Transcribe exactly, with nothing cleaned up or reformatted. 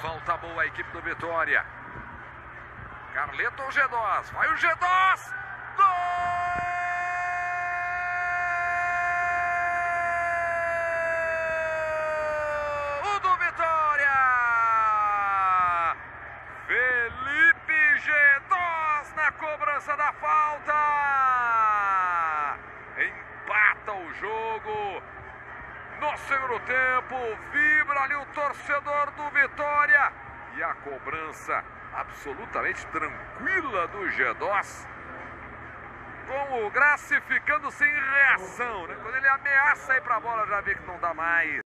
falta boa a equipe do Vitória. Carleto ou G dois? Vai o G dois! Gol! O do Vitória! Felipe G dois na cobrança da falta! Empata o jogo. No segundo tempo, vibra ali o torcedor do Vitória. E a cobrança absolutamente tranquila do G dois. Com o Graça ficando sem reação, né? Quando ele ameaça ir pra bola, já vê que não dá mais.